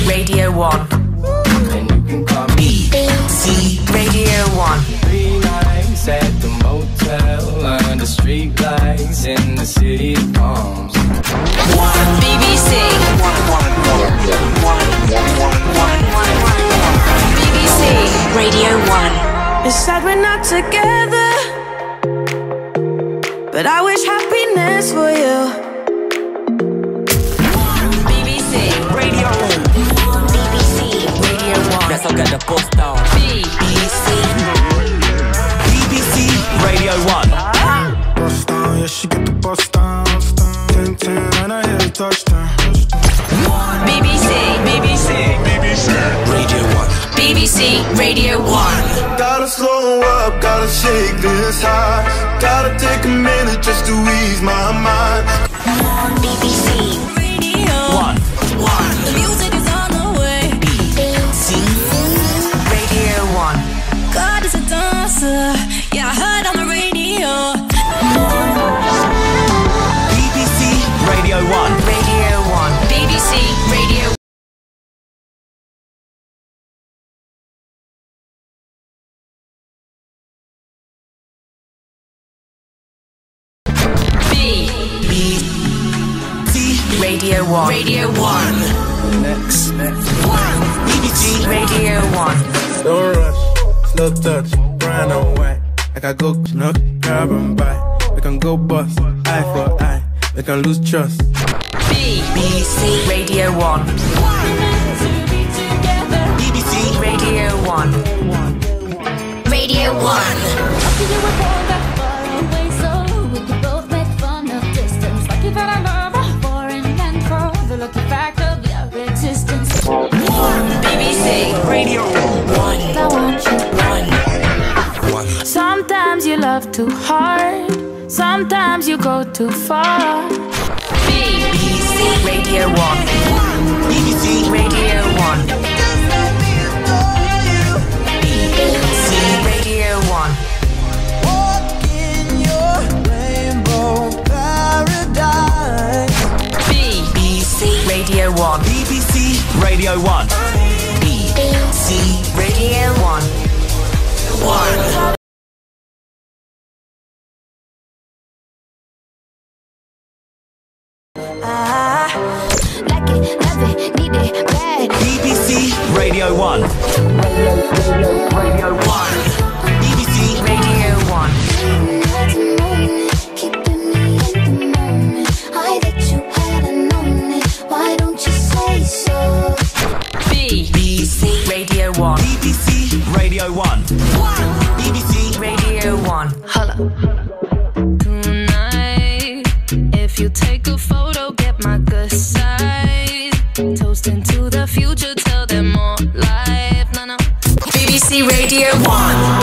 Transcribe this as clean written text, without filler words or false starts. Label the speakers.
Speaker 1: Radio 1.
Speaker 2: And you can call me
Speaker 1: BBC Radio 1.
Speaker 2: 3 nights at the motel under street lights in the city of palms.
Speaker 1: BBC. BBC Radio 1.
Speaker 3: It's sad we're not together, but I wish happiness for you.
Speaker 1: BBC Radio 1. BBC Radio 1.
Speaker 4: That's how get the post down.
Speaker 1: BBC.
Speaker 4: BBC Radio 1.
Speaker 5: Bust down, yeah, she get the bust down. 10-10 and I hit a touchdown.
Speaker 1: BBC. BBC.
Speaker 4: BBC Radio 1.
Speaker 1: BBC Radio 1.
Speaker 5: Gotta slow up, gotta shake this high. Gotta take a minute just to ease my mind.
Speaker 1: BBC Radio
Speaker 4: 1.
Speaker 1: The music is on the way. BBC Radio 1.
Speaker 3: God is a dancer, yeah, I heard on the radio.
Speaker 4: BBC Radio 1.
Speaker 1: Radio 1. BBC Radio 1. Radio 1. Radio 1.
Speaker 5: Next.
Speaker 1: BBC Radio 1.
Speaker 5: Don't rush, slow touch, brown and white. Like I go knock, grab and buy. We can go bust, eye for eye. We can lose trust.
Speaker 1: BBC Radio 1. BBC Radio 1. Radio 1. BBC Radio 1.
Speaker 3: I want you.
Speaker 4: 1.
Speaker 3: Sometimes you love too hard, sometimes you go too far.
Speaker 1: BBC Radio 1. BBC Radio 1. BBC Radio 1.
Speaker 6: Walk in your rainbow paradise.
Speaker 1: BBC Radio 1.
Speaker 4: BBC Radio 1.
Speaker 1: BBC Radio 1. 1.
Speaker 3: Like it, love it, need it, bad.
Speaker 4: BBC Radio 1.
Speaker 1: Radio 1. BBC Radio 1.
Speaker 3: Keeping me in the moment. I bet you hadn't known it. Why don't you say so?
Speaker 1: BBC Radio 1.
Speaker 4: BBC Radio 1.
Speaker 1: BBC Radio 1.
Speaker 3: Holla. Tonight, if you take a photo, get my good side. Toasting to the future, tell them more life. No.
Speaker 1: BBC Radio 1.